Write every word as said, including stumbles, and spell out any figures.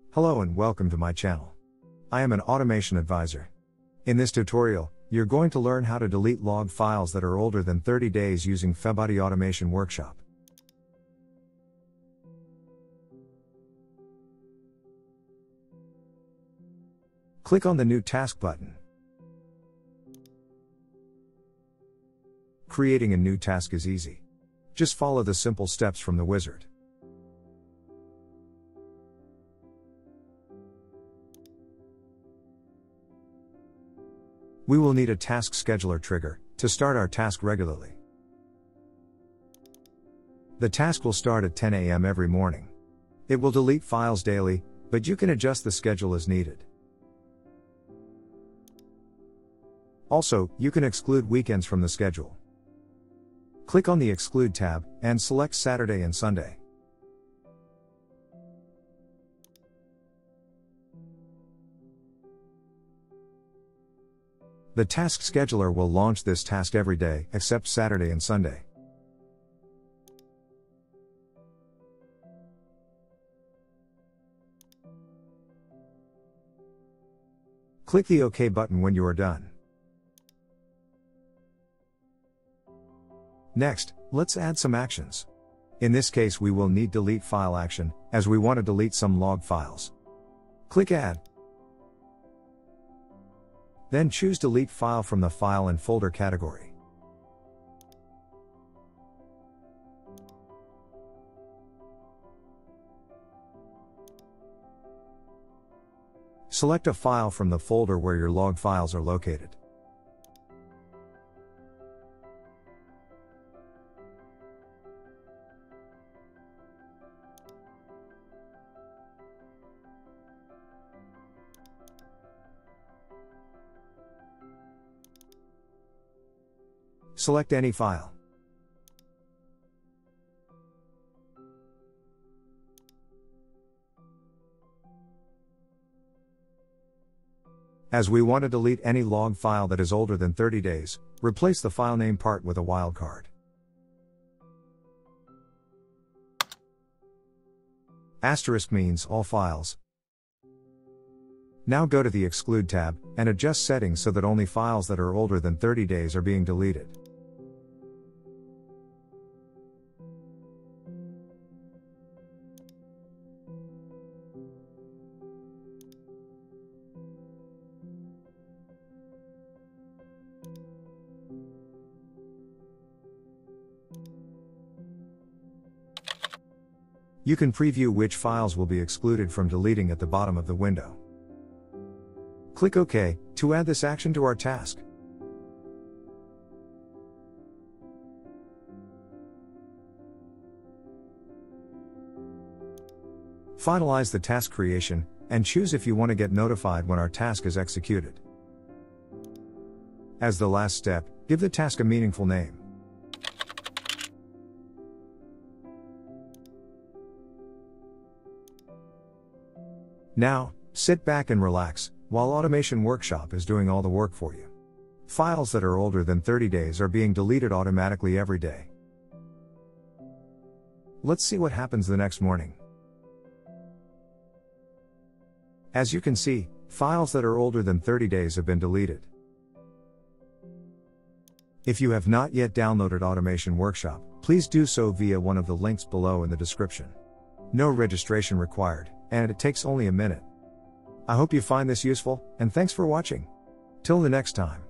Hello and welcome to my channel. I am an automation advisor. In this tutorial, you're going to learn how to delete log files that are older than thirty days using FebAutomation Automation Workshop. Click on the New Task button. Creating a new task is easy. Just follow the simple steps from the wizard. We will need a task scheduler trigger to start our task regularly. The task will start at ten A M every morning. It will delete files daily, but you can adjust the schedule as needed. Also, you can exclude weekends from the schedule. Click on the Exclude tab, and select Saturday and Sunday. The task scheduler will launch this task every day, except Saturday and Sunday. Click the OK button when you are done. Next, let's add some actions. In this case we will need delete file action, as we want to delete some log files. Click Add. Then choose Delete File from the File and Folder category. Select a file from the folder where your log files are located. Select any file. As we want to delete any log file that is older than thirty days, replace the file name part with a wildcard. Asterisk means all files. Now go to the Exclude tab, and adjust settings so that only files that are older than thirty days are being deleted. You can preview which files will be excluded from deleting at the bottom of the window. Click OK to add this action to our task. Finalize the task creation, and choose if you want to get notified when our task is executed. As the last step, give the task a meaningful name. Now, sit back and relax, while Automation Workshop is doing all the work for you. Files that are older than thirty days are being deleted automatically every day. Let's see what happens the next morning. As you can see, files that are older than thirty days have been deleted. If you have not yet downloaded Automation Workshop, please do so via one of the links below in the description. No registration required, and it takes only a minute. I hope you find this useful, and thanks for watching. Till the next time.